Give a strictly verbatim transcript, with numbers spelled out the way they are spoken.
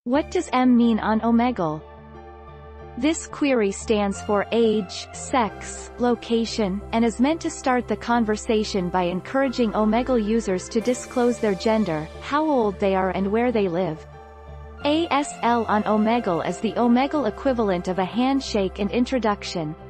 What does M mean on Omegle? This query stands for age, sex, location, and is meant to start the conversation by encouraging Omegle users to disclose their gender, how old they are and where they live. A S L on Omegle is the Omegle equivalent of a handshake and introduction.